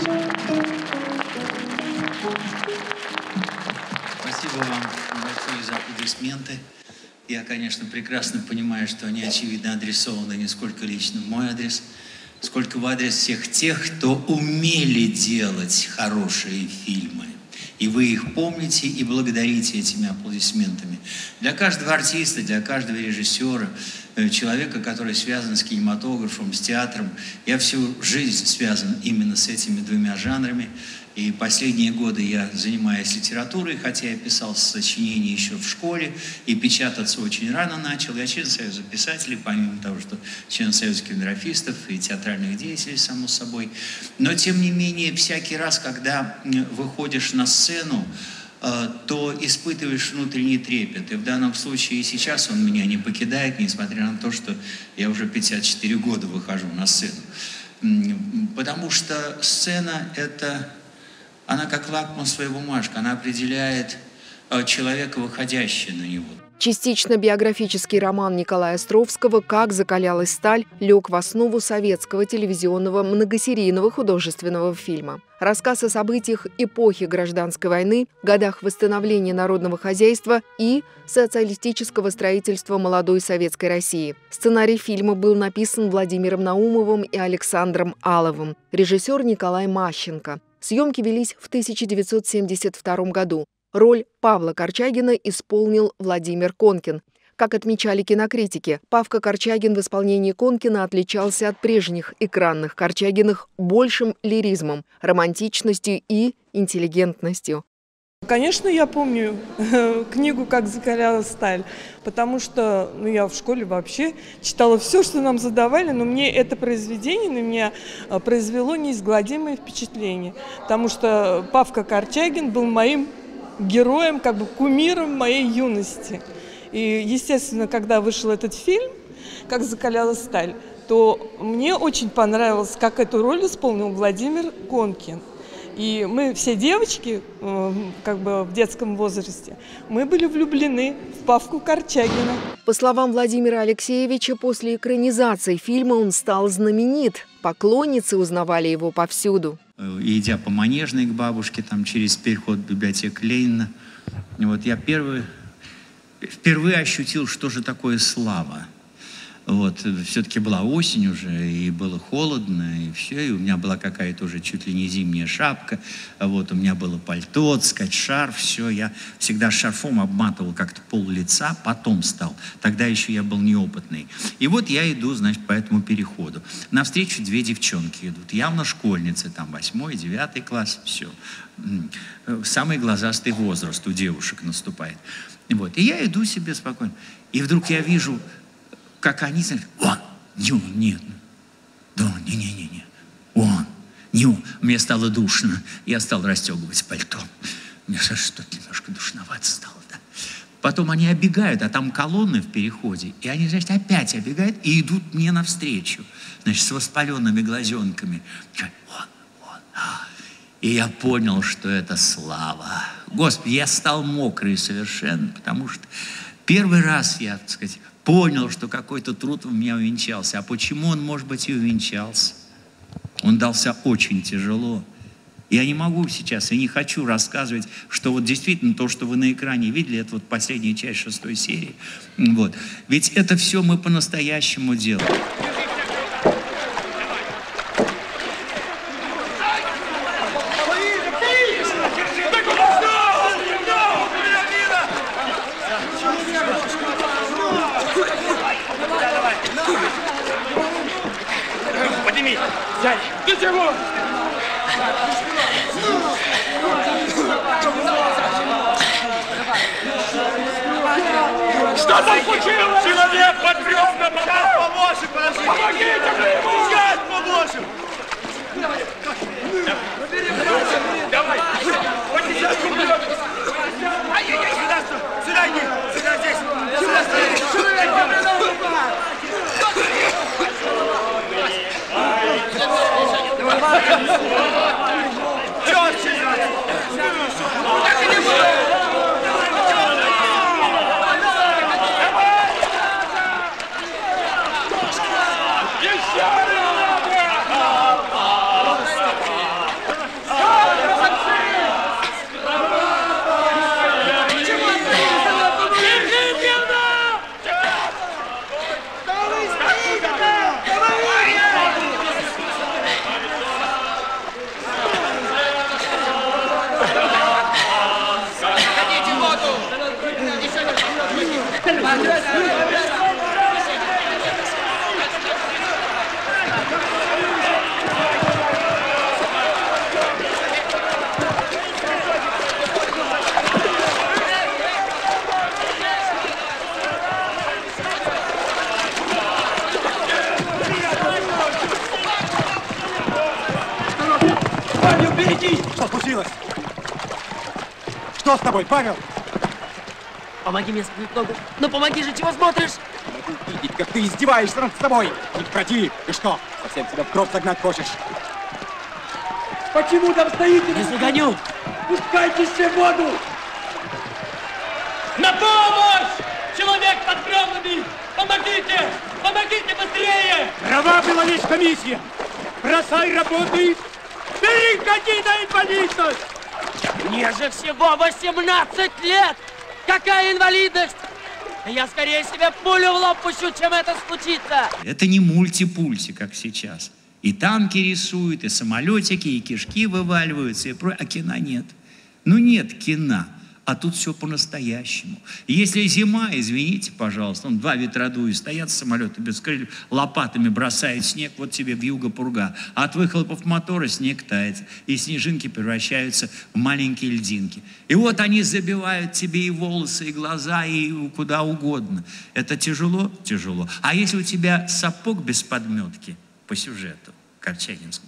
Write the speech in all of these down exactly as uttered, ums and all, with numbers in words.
Спасибо вам большое за аплодисменты. Я, конечно, прекрасно понимаю, что они, очевидно, адресованы не сколько лично в мой адрес, сколько в адрес всех тех, кто умели делать хорошие фильмы. И вы их помните и благодарите этими аплодисментами. Для каждого артиста, для каждого режиссера, человека, который связан с кинематографом, с театром, я всю жизнь связан именно с этими двумя жанрами. И последние годы я занимаюсь литературой, хотя я писал сочинения еще в школе, и печататься очень рано начал. Я член Союза писателей, помимо того, что член Союза кинематографистов и театральных деятелей, само собой. Но, тем не менее, всякий раз, когда выходишь на сцену, то испытываешь внутренний трепет. И в данном случае и сейчас он меня не покидает, несмотря на то, что я уже пятьдесят четыре года выхожу на сцену. Потому что сцена – это... Она как лакмусовая бумажка, она определяет человека, выходящего на него. Частично биографический роман Николая Островского «Как закалялась сталь» лег в основу советского телевизионного многосерийного художественного фильма. Рассказ о событиях эпохи Гражданской войны, годах восстановления народного хозяйства и социалистического строительства молодой советской России. Сценарий фильма был написан Владимиром Наумовым и Александром Аловым, режиссер Николай Мащенко. Съемки велись в тысяча девятьсот семьдесят втором году. Роль Павла Корчагина исполнил Владимир Конкин. Как отмечали кинокритики, Павка Корчагин в исполнении Конкина отличался от прежних экранных Корчагиных большим лиризмом, романтичностью и интеллигентностью. Конечно, я помню книгу «Как закалялась сталь», потому что ну, я в школе вообще читала все, что нам задавали, но мне это произведение на меня произвело неизгладимое впечатление, потому что Павка Корчагин был моим героем, как бы кумиром моей юности. И, естественно, когда вышел этот фильм «Как закалялась сталь», то мне очень понравилось, как эту роль исполнил Владимир Конкин. И мы все девочки, как бы в детском возрасте, мы были влюблены в Павку Корчагина. По словам Владимира Алексеевича, после экранизации фильма он стал знаменит. Поклонницы узнавали его повсюду. Идя по Манежной к бабушке, там через переход в библиотеку Ленина, вот я первый, впервые ощутил, что же такое слава. Вот, все-таки была осень уже, и было холодно, и все, и у меня была какая-то уже чуть ли не зимняя шапка, вот, у меня было пальто, так сказать, шарф, все, я всегда шарфом обматывал как-то пол лица, потом стал, тогда еще я был неопытный. И вот я иду, значит, по этому переходу. Навстречу две девчонки идут, явно школьницы, там, восьмой, девятый класс, все. Самый глазастый возраст у девушек наступает. Вот, и я иду себе спокойно, и вдруг я вижу... Как они, знаете, он, не он, нет, да, не-не-не-не, он, не он. Мне стало душно, я стал расстегивать пальто. Мне что-то немножко душновато стало, да. Потом они оббегают, а там колонны в переходе, и они, значит, опять оббегают и идут мне навстречу, значит, с воспаленными глазенками. Он, он, а. И я понял, что это слава. Господи, я стал мокрый совершенно, потому что первый раз я, так сказать, понял, что какой-то труд у меня увенчался. А почему он, может быть, и увенчался? Он дался очень тяжело. Я не могу сейчас и не хочу рассказывать, что вот действительно то, что вы на экране видели, это вот последняя часть шестой серии. Вот. Ведь это все мы по-настоящему делаем. Подними! Дядь! Ты чего? Что там случилось? Человек под бревна попал! Поможем, подожди! Помогите мне ему! Сейчас поможем! Давай! Ай-яй-яй, сюда, сюда иди! Сюда, здесь! Сюда, здесь! Впереди, впереди! Что случилось? Что с тобой, Павел? Помоги мне спинить ногу. Ну помоги же, чего смотришь? Могу видеть, как ты издеваешься над собой. Не прекрати. Ты что, совсем себя в гроб загнать хочешь? Почему там стоите? Не загоню. Пускайте все в воду! На помощь! Человек под бревнами! Помогите! Помогите быстрее! Права была весь комиссия! Бросай работы! Переходи на инвалидность! Мне же всего восемнадцать лет! Какая инвалидность? Я скорее себе пулю в лоб пущу, чем это случится! Это не мультипульти, как сейчас. И танки рисуют, и самолетики, и кишки вываливаются, и про... а кино нет. Ну нет кино. А тут все по-настоящему. Если зима, извините, пожалуйста, он два ветродуя стоят самолеты без крыльев, лопатами бросают снег, вот тебе вьюга-пурга. А от выхлопов мотора снег тает, и снежинки превращаются в маленькие льдинки. И вот они забивают тебе и волосы, и глаза, и куда угодно. Это тяжело? Тяжело. А если у тебя сапог без подметки по сюжету корчагинскому,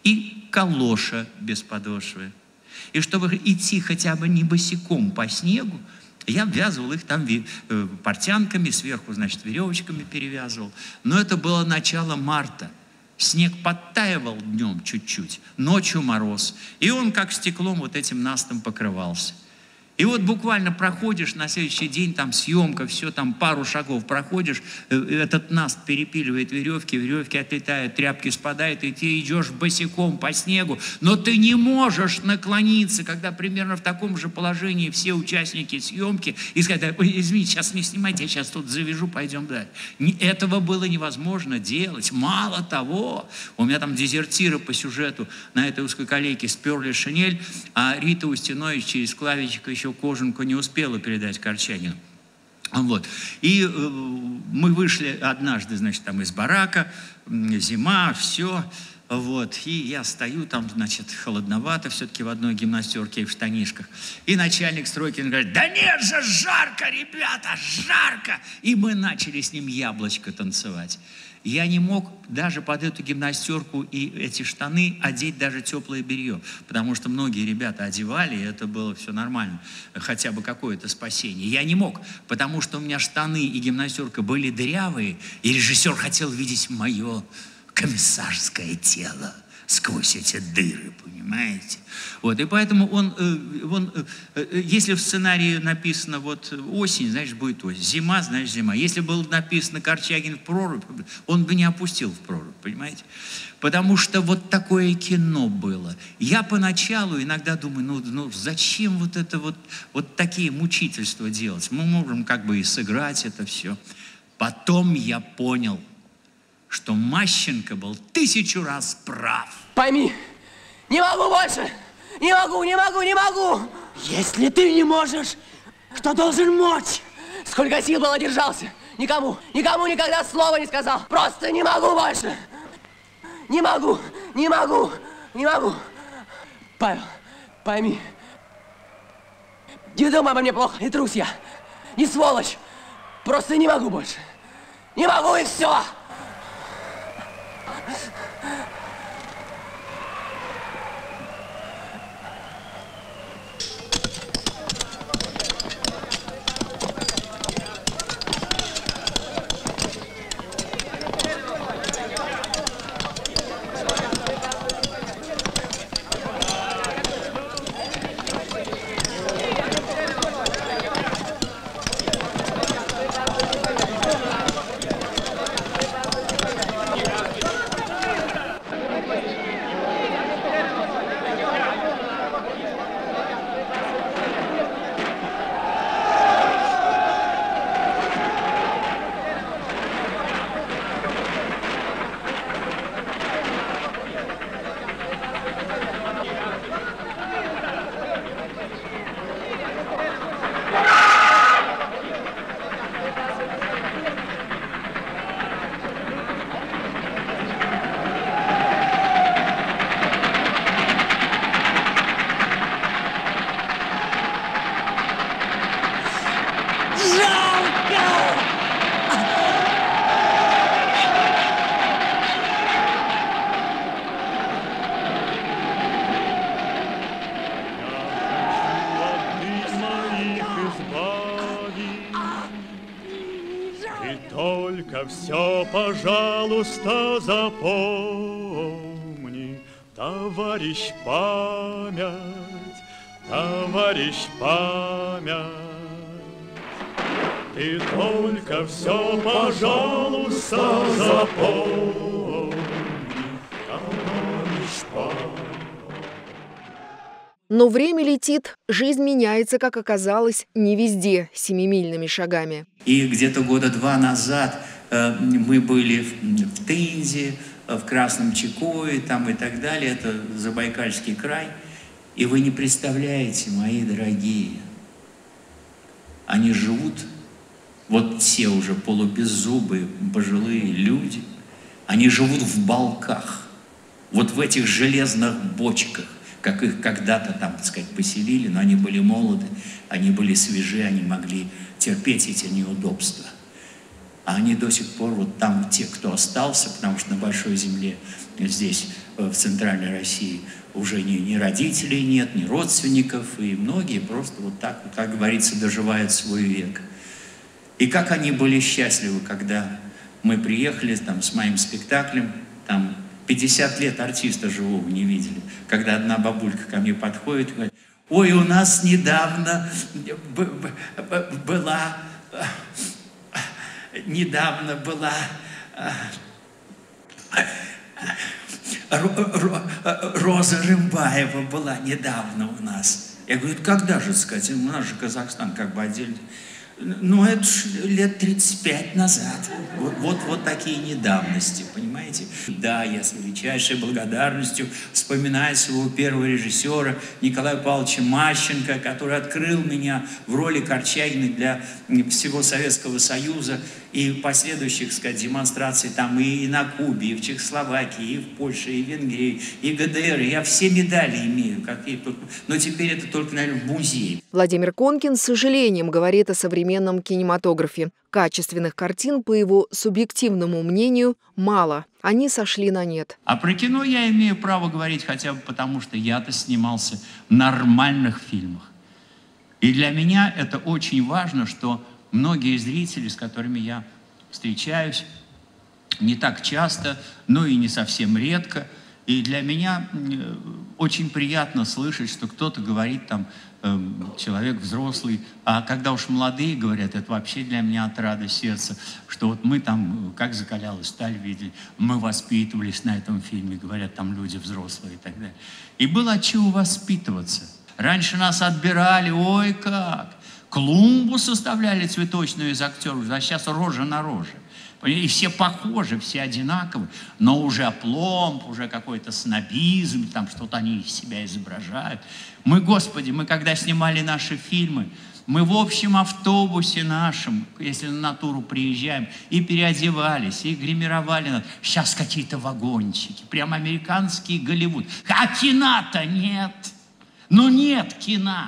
и калоша без подошвы, и чтобы идти хотя бы не босиком по снегу, я ввязывал их там портянками, сверху, значит, веревочками перевязывал. Но это было начало марта. Снег подтаивал днем чуть-чуть, ночью мороз. И он как стеклом вот этим настом покрывался. И вот буквально проходишь на следующий день, там съемка, все, там пару шагов проходишь, этот наст перепиливает веревки, веревки отлетают, тряпки спадают, и ты идешь босиком по снегу, но ты не можешь наклониться, когда примерно в таком же положении все участники съемки, и сказать: извините, сейчас не снимайте, я сейчас тут завяжу, пойдем дальше. Этого было невозможно делать. Мало того, у меня там дезертиры по сюжету на этой узкой колейке сперли шинель, а Рита Устинович через клавичек еще кожанку не успела передать Корчагину. Вот. И э, мы вышли однажды, значит, там из барака, зима, все. Вот. И я стою, там, значит, холодновато все-таки в одной гимнастерке и в штанишках. И начальник Стройкин говорит: да нет же, жарко, ребята, жарко! И мы начали с ним яблочко танцевать. Я не мог даже под эту гимнастерку и эти штаны одеть даже теплое белье, потому что многие ребята одевали, и это было все нормально, хотя бы какое-то спасение. Я не мог, потому что у меня штаны и гимнастерка были дырявые, и режиссер хотел видеть мое комиссарское тело сквозь эти дыры, понимаете? Вот, и поэтому он, он, если в сценарии написано вот осень, значит, будет осень, зима, значит, зима. Если было написано Корчагин в прорубь, он бы не опустил в прорубь, понимаете? Потому что вот такое кино было. Я поначалу иногда думаю: ну, ну зачем вот это вот, вот такие мучительства делать? Мы можем как бы и сыграть это все. Потом я понял, что Мащенко был тысячу раз прав. Пойми, не могу больше! Не могу, не могу, не могу! Если ты не можешь, кто должен мочь? Сколько сил было держался? Никому, никому никогда слова не сказал. Просто не могу больше! Не могу, не могу, не могу. Павел, пойми, не думай обо мне плохо, не трусь я, не сволочь. Просто не могу больше. Не могу, и все! только все, пожалуйста, запомни, товарищ память, товарищ память. Ты только все, пожалуйста, запомни, товарищ память. Но время летит, жизнь меняется, как оказалось, не везде семимильными шагами. И где-то года два назад э, мы были в, в Тынзе, в Красном Чекое там и так далее, это Забайкальский край. И вы не представляете, мои дорогие, они живут, вот все уже полубеззубые, пожилые люди, они живут в балках, вот в этих железных бочках, как их когда-то там, так сказать, поселили, но они были молоды, они были свежи, они могли терпеть эти неудобства. А они до сих пор, вот там те, кто остался, потому что на большой земле здесь, в центральной России, уже ни, ни родителей нет, ни родственников, и многие просто вот так, вот, как говорится, доживают свой век. И как они были счастливы, когда мы приехали там с моим спектаклем, там пятьдесят лет артиста живого не видели, когда одна бабулька ко мне подходит и говорит: ой, у нас недавно была, недавно была Роза Рымбаева была недавно у нас. Я говорю: когда же, сказать, у нас же Казахстан как бы отдельно. Ну, это ж лет тридцать пять назад. Вот, вот, вот такие недавности, понимаете? Да, я с величайшей благодарностью вспоминаю своего первого режиссера Николая Павловича Мащенко, который открыл меня в роли Корчагина для всего Советского Союза и последующих, так сказать, демонстраций там и на Кубе, и в Чехословакии, и в Польше, и в Венгрии, и ГДР. Я все медали имею, какие только... но теперь это только, наверное, в музее. Владимир Конкин с сожалением говорит о современном кинематографе. Качественных картин, по его субъективному мнению, мало. Они сошли на нет. А про кино я имею право говорить хотя бы потому, что я-то снимался в нормальных фильмах. И для меня это очень важно, что многие зрители, с которыми я встречаюсь, не так часто, но и не совсем редко. И для меня очень приятно слышать, что кто-то говорит, там, э, человек взрослый, а когда уж молодые говорят, это вообще для меня отрада сердца, что вот мы там, как закалялась сталь, видели, мы воспитывались на этом фильме, говорят там люди взрослые и так далее. И было от чего воспитываться. Раньше нас отбирали, ой как, клумбу составляли цветочную из актеров, а сейчас рожа на роже. И все похожи, все одинаковы, но уже опломб, уже какой-то снобизм, там что-то они из себя изображают. Мы, Господи, мы когда снимали наши фильмы, мы в общем автобусе нашем, если на натуру приезжаем, и переодевались, и гримировали нас. Сейчас какие-то вагончики, прям американский Голливуд. А кино-то нет. Ну нет кино.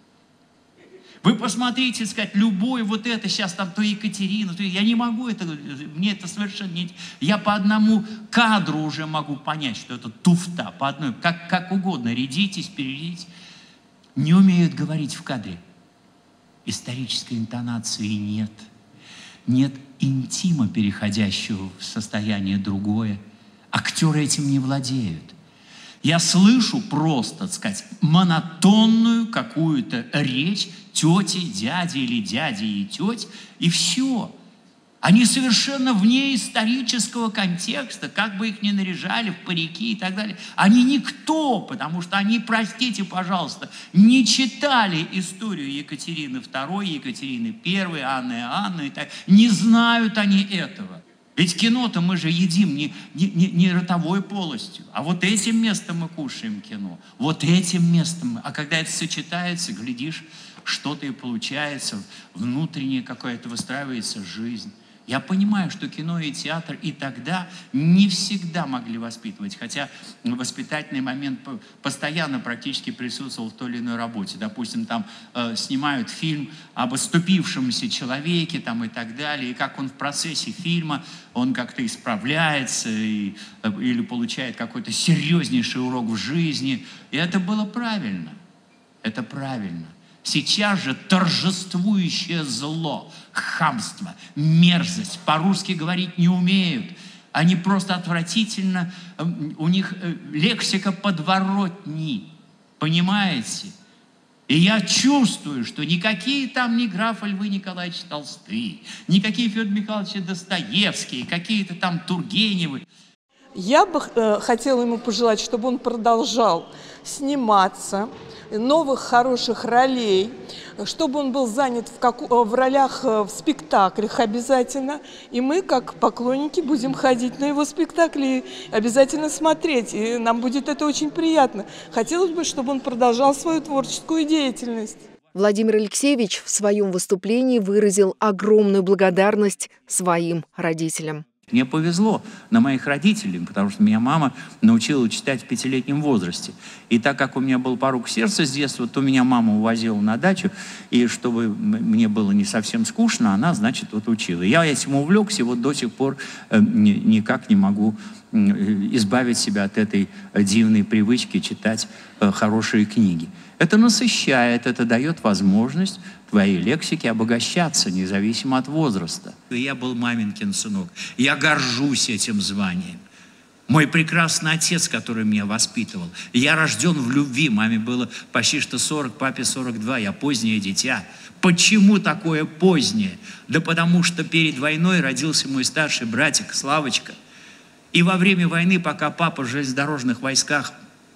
Вы посмотрите, сказать, любой вот это сейчас там, то Екатерина, то я не могу это, мне это совершенно не... Я по одному кадру уже могу понять, что это туфта, по одной, как, как угодно, рядитесь, перейдите. Не умеют говорить в кадре. Исторической интонации нет. Нет интима, переходящего в состояние другое. Актеры этим не владеют. Я слышу просто, так сказать, монотонную какую-то речь тети, дяди или дяди и теть, и все. Они совершенно вне исторического контекста, как бы их ни наряжали в парики и так далее. Они никто, потому что они, простите, пожалуйста, не читали историю Екатерины второй, Екатерины первой, Анны Иоанны и так. Не знают они этого. Ведь кино-то мы же едим не, не, не, не ротовой полостью, а вот этим местом мы кушаем кино, вот этим местом. А когда это сочетается, глядишь, что-то и получается, внутренняя какая-то выстраивается жизнь. Я понимаю, что кино и театр и тогда не всегда могли воспитывать, хотя воспитательный момент постоянно практически присутствовал в той или иной работе. Допустим, там э, снимают фильм об оступившемся человеке там, и так далее, и как он в процессе фильма, он как-то исправляется и, э, или получает какой-то серьезнейший урок в жизни. И это было правильно. Это правильно. Сейчас же торжествующее зло, хамство, мерзость, по-русски говорить не умеют. Они просто отвратительно, у них лексика подворотни, понимаете? И я чувствую, что никакие там не граф Львы Николаевич Толстые, никакие Федор Михайлович Достоевские, какие-то там Тургеневы. Я бы э, хотела ему пожелать, чтобы он продолжал сниматься, новых хороших ролей, чтобы он был занят в, как, в ролях в спектаклях обязательно. И мы, как поклонники, будем ходить на его спектакли, обязательно смотреть. И нам будет это очень приятно. Хотелось бы, чтобы он продолжал свою творческую деятельность. Владимир Алексеевич в своем выступлении выразил огромную благодарность своим родителям. Мне повезло на моих родителей, потому что меня мама научила читать в пятилетнем возрасте. И так как у меня был порук сердца с детства, то меня мама увозила на дачу, и чтобы мне было не совсем скучно, она, значит, вот учила. Я этим увлекся, и вот до сих пор э, никак не могу э, избавить себя от этой дивной привычки читать э, хорошие книги. Это насыщает, это дает возможность твоей лексике обогащаться, независимо от возраста. Я был маменькин сынок. Я горжусь этим званием. Мой прекрасный отец, который меня воспитывал. Я рожден в любви. Маме было почти что сорок, папе сорок два. Я позднее дитя. Почему такое позднее? Да потому что перед войной родился мой старший братик Славочка. И во время войны, пока папа в железнодорожных войсках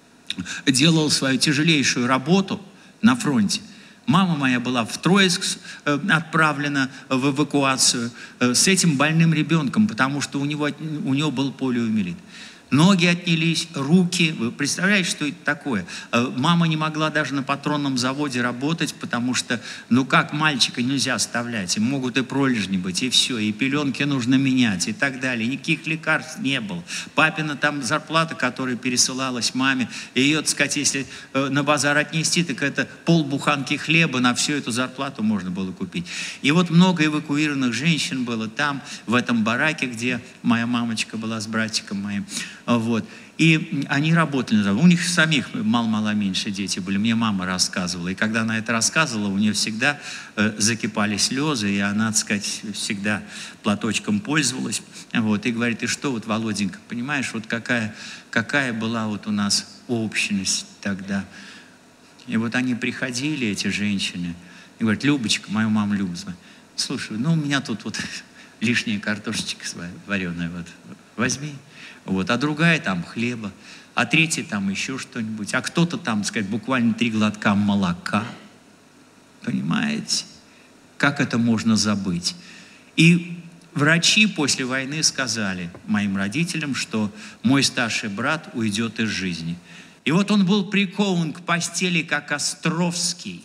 делал свою тяжелейшую работу на фронте, мама моя была в Троицк э, отправлена в эвакуацию э, с этим больным ребенком, потому что у него, у него был полиомиелит. Ноги отнялись, руки. Вы представляете, что это такое? Мама не могла даже на патронном заводе работать, потому что, ну как мальчика нельзя оставлять? И могут и пролежни быть, и все, и пеленки нужно менять, и так далее. Никаких лекарств не было. Папина там зарплата, которая пересылалась маме, ее, так сказать, если на базар отнести, так это полбуханки хлеба, на всю эту зарплату можно было купить. И вот много эвакуированных женщин было там, в этом бараке, где моя мамочка была с братиком моим. Вот. И они работали. У них самих мало-мало меньше дети были. Мне мама рассказывала. И когда она это рассказывала, у нее всегда э, закипали слезы, и она, так сказать, всегда платочком пользовалась. Вот. И говорит, ты что, вот, Володенька, понимаешь, вот какая, какая была вот у нас общность тогда. И вот они приходили, эти женщины, и говорят, Любочка, мою маму Любу, слушай, ну у меня тут вот лишняя картошечка вареная, вот, возьми. Вот, а другая там хлеба, а третья там еще что-нибудь, а кто-то там, так сказать, буквально три глотка молока. Понимаете? Как это можно забыть? И врачи после войны сказали моим родителям, что мой старший брат уйдет из жизни. И вот он был прикован к постели, как Островский.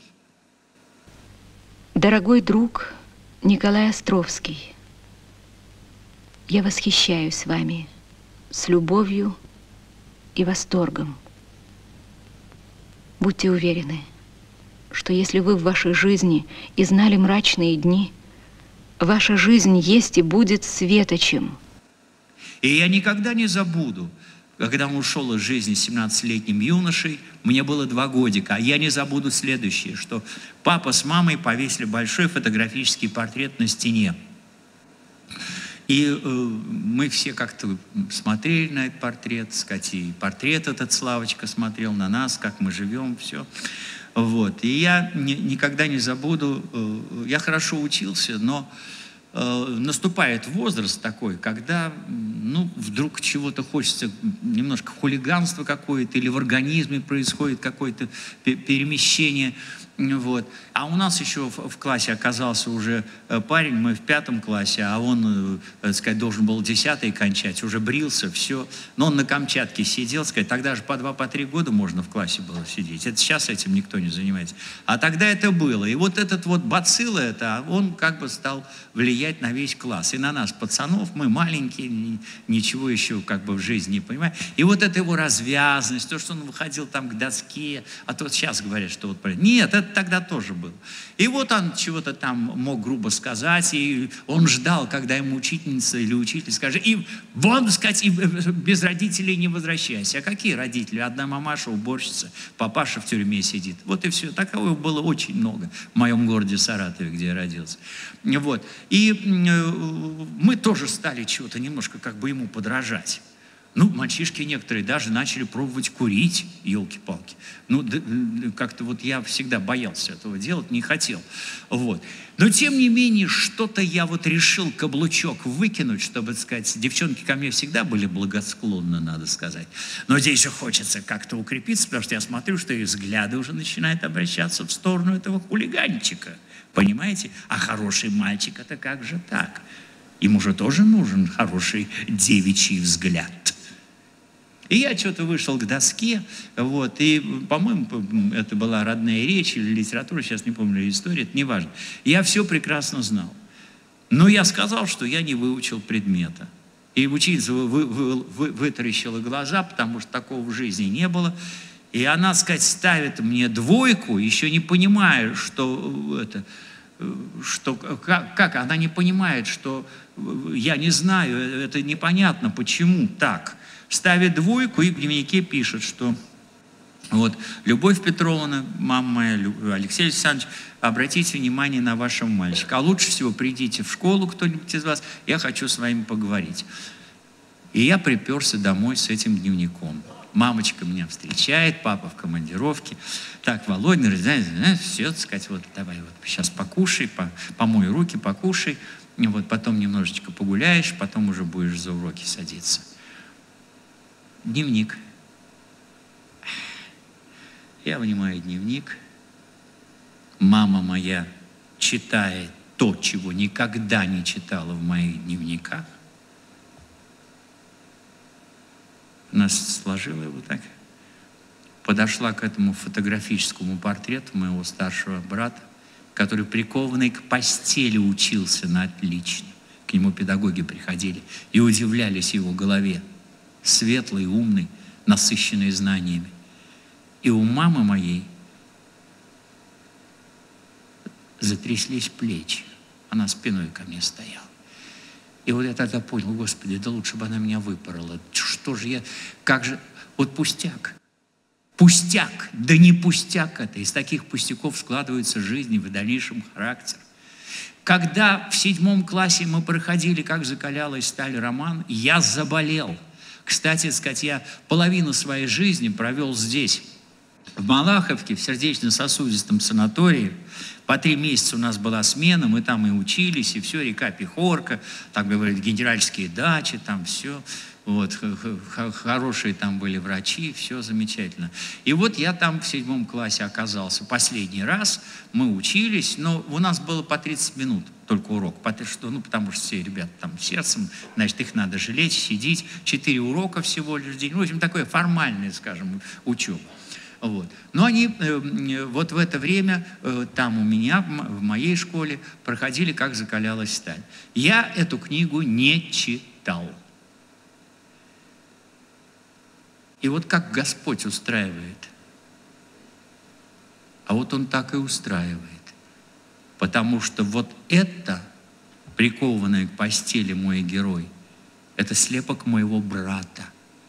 Дорогой друг Николай Островский, я восхищаюсь вами с любовью и восторгом. Будьте уверены, что если вы в вашей жизни и знали мрачные дни, ваша жизнь есть и будет светочем. И я никогда не забуду, когда он ушел из жизни семнадцатилетним юношей, мне было два годика, а я не забуду следующее, что папа с мамой повесили большой фотографический портрет на стене. И э, мы все как-то смотрели на этот портрет, сказать, и портрет этот Славочка смотрел на нас, как мы живем, все. Вот. И я не, никогда не забуду, э, я хорошо учился, но э, наступает возраст такой, когда ну, вдруг чего-то хочется, немножко хулиганства какое-то, или в организме происходит какое-то перемещение. Вот. А у нас еще в, в классе оказался уже парень, мы в пятом классе, а он, так сказать, должен был десятый кончать, уже брился, все. Но он на Камчатке сидел, сказать, тогда же по два, по три года можно в классе было сидеть. Это сейчас этим никто не занимается. А тогда это было. И вот этот вот бацилл, это, он как бы стал влиять на весь класс. И на нас, пацанов, мы маленькие, ничего еще как бы в жизни не понимаем. И вот эта его развязность, то, что он выходил там к доске, а то сейчас говорят, что вот... Нет, это это тогда тоже было. И вот он чего-то там мог грубо сказать, и он ждал, когда ему учительница или учитель скажет, и вон, сказать, и без родителей не возвращайся. А какие родители? Одна мамаша, уборщица, папаша в тюрьме сидит. Вот и все. Такового было очень много в моем городе Саратове, где я родился. Вот. И мы тоже стали чего-то немножко как бы ему подражать. Ну, мальчишки некоторые даже начали пробовать курить, елки-палки. Ну, как-то вот я всегда боялся этого делать, не хотел. Вот. Но, тем не менее, что-то я вот решил каблучок выкинуть, чтобы, так сказать, девчонки ко мне всегда были благосклонны, надо сказать. Но здесь же хочется как-то укрепиться, потому что я смотрю, что их взгляды уже начинают обращаться в сторону этого хулиганчика. Понимаете? А хороший мальчик – это как же так? Ему же тоже нужен хороший девичий взгляд. И я что-то вышел к доске, вот, и, по-моему, это была родная речь или литература, сейчас не помню, история, это не важно. Я все прекрасно знал. Но я сказал, что я не выучил предмета. И учительница вы, вы, вы, вытаращила глаза, потому что такого в жизни не было. И она, так сказать, ставит мне двойку, еще не понимая, что это... Что, как, как она не понимает, что я не знаю, это непонятно, почему так. Ставит двойку и в дневнике пишет, что вот, Любовь Петровна, мама моя, Алексей Александрович, обратите внимание на вашего мальчика. А лучше всего придите в школу, кто-нибудь из вас, я хочу с вами поговорить. И я приперся домой с этим дневником. Мамочка меня встречает, папа в командировке. Так, Володя, все, так сказать, вот давай вот сейчас покушай, по, помой руки, покушай. Вот, потом немножечко погуляешь, потом уже будешь за уроки садиться. Дневник. Я вынимаю дневник. Мама моя читает то, чего никогда не читала в моих дневниках. Она сложила его так. Подошла к этому фотографическому портрету моего старшего брата, который прикованный к постели учился на отлично. К нему педагоги приходили и удивлялись его голове. Светлый, умный, насыщенный знаниями. И у мамы моей затряслись плечи. Она спиной ко мне стояла. И вот я тогда понял, Господи, да лучше бы она меня выпорола. Что же я, как же, вот пустяк. Пустяк, да не пустяк это. Из таких пустяков складывается жизнь и в дальнейшем характер. Когда в седьмом классе мы проходили «Как закалялась сталь» роман, я заболел. Кстати, сказать, я половину своей жизни провел здесь, в Малаховке, в сердечно-сосудистом санатории. По три месяца у нас была смена, мы там и учились, и все, река Пехорка, так говорят, генеральские дачи, там все. Вот, хорошие там были врачи, все замечательно. И вот я там в седьмом классе оказался последний раз, мы учились, но у нас было по тридцать минут только урок, потому что, ну, потому что все ребята там сердцем, значит, их надо жалеть, сидеть, четыре урока всего лишь в день. В общем, такое формальное, скажем, учеба. Вот. Но они э, вот в это время э, там у меня, в моей школе, проходили «Как закалялась сталь». Я эту книгу не читал. И вот как Господь устраивает. А вот Он так и устраивает. Потому что вот это, прикованный к постели мой герой, это слепок моего брата.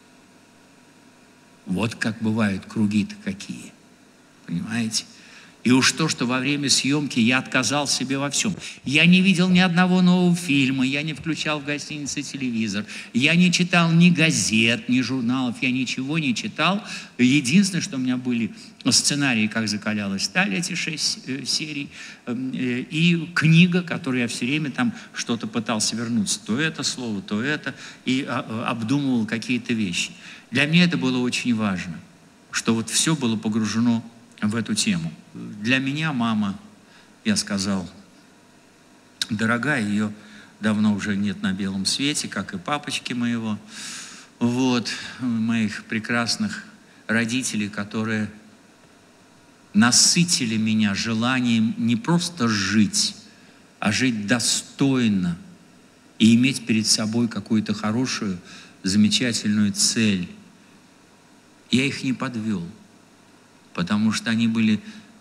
Вот как бывают круги-то какие. Понимаете? И уж то, что во время съемки я отказал себе во всем. Я не видел ни одного нового фильма, я не включал в гостинице телевизор, я не читал ни газет, ни журналов, я ничего не читал. Единственное, что у меня были сценарии «Как закалялась сталь», эти шесть э, серий, э, и книга, которую я все время там что-то пытался вернуться. То это слово, то это, и а, обдумывал какие-то вещи. Для меня это было очень важно, что вот все было погружено в эту тему. Для меня мама, я сказал, дорогая, ее давно уже нет на белом свете, как и папочки моего. Вот, моих прекрасных родителей, которые насытили меня желанием не просто жить, а жить достойно и иметь перед собой какую-то хорошую, замечательную цель. Я их не подвел, потому что они были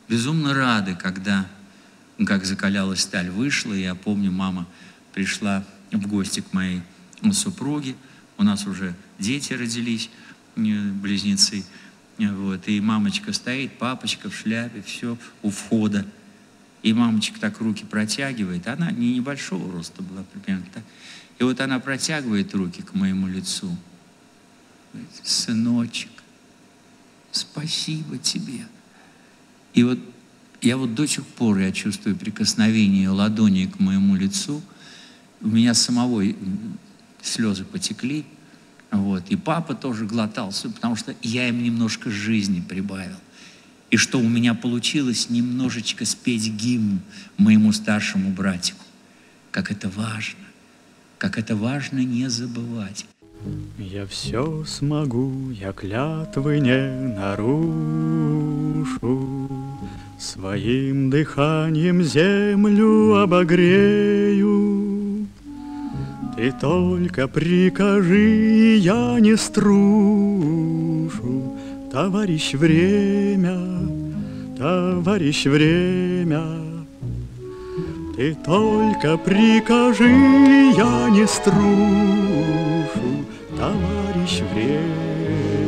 безумно рады, когда «Как закалялась сталь» вышла. Я помню, мама пришла в гости к моей супруге. У нас уже дети родились, близнецы. Вот. И мамочка стоит, папочка в шляпе, все у входа. И мамочка так руки протягивает. Она не небольшого роста была, примерно так. И вот она протягивает руки к моему лицу. Говорит: сыночек, спасибо тебе. И вот я вот до сих пор я чувствую прикосновение ладони к моему лицу. У меня самого слезы потекли. Вот. И папа тоже глотался, потому что я им немножко жизни прибавил. И что у меня получилось немножечко спеть гимн моему старшему братику. Как это важно, как это важно не забывать. Я все смогу, я клятвы не нарушу, своим дыханием землю обогрею. Ты только прикажи, я не струшу. Товарищ время, товарищ время, ты только прикажи, я не струшу. Товарищ время.